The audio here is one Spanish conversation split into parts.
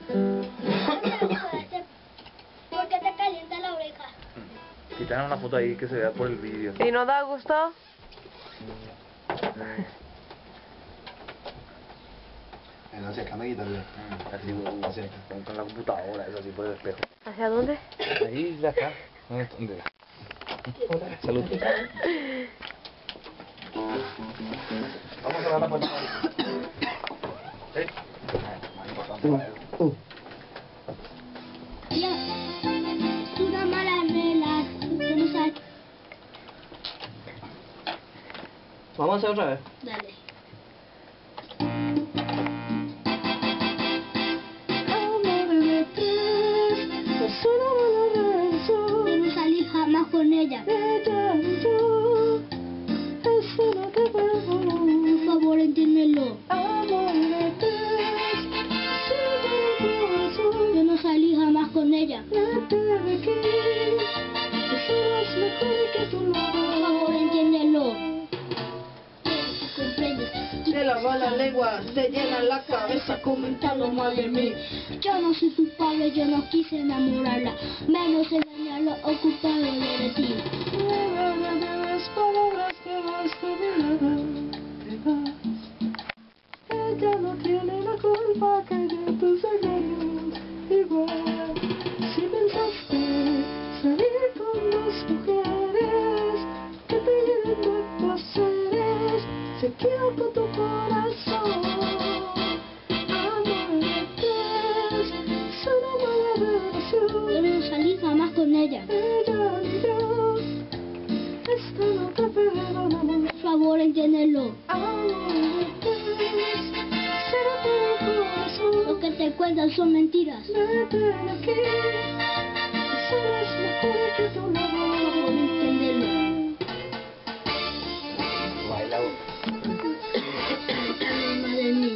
¿Por qué te calienta la oreja? Quitan una foto ahí que se vea por el vídeo. ¿Y no da gusto? No sé, déjame quitarle. Así, con la computadora, eso así por el espejo. ¿Hacia dónde? Ahí, de acá. ¿Dónde? Salud. Vamos a cerrar la puerta. ¿Sí? Ya, tú una mala vela, tú no sabes. Vamos a hacer otra vez. Dale. De no salir jamás con ella. Por favor, entiéndelo. Yo no salí jamás con ella. Por favor, entiéndelo. ¿Comprendes? De la mala lengua te llena la cabeza comentando mal de mí. Yo no soy tu padre, yo no quise enamorarla, menos engañarla o culpable de ti. Palabras que vas caminando, te vas. Ella no tiene la culpa que de tus engaños. Igual, si pensaste salir con dos mujeres que te lleven de placeres, se equivocó tu corazón. Amantes, es una mala relación. Yo no salí jamás con ella. Ella y yo, esto no te perdonamos. Por favor, entiéndelo. Amantes, será tu corazón. Lo que te cuentan son mentiras. Vete de aquí, serás mejor que tu Por lado. favor, entiéndelo. Baila. Alma de mí.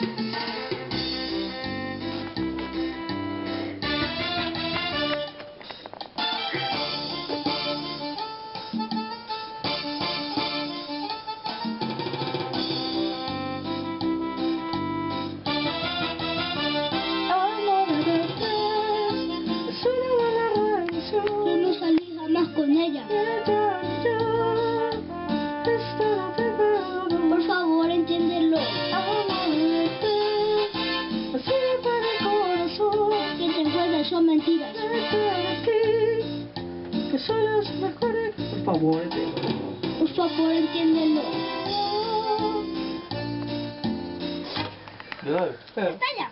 Es una buena relación. Yo no salí jamás con ella. Ella y yo, esto no te perdonamos. Por favor, entiéndelo. Amarte, así para el corazón. Lo que te cuentan son mentiras. Vete de aquí, que son las mejores. Por favor, Por favor, entiéndelo. Calla.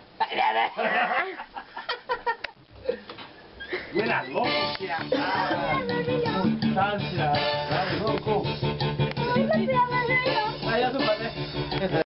Buenas loco, que acá. Constancia.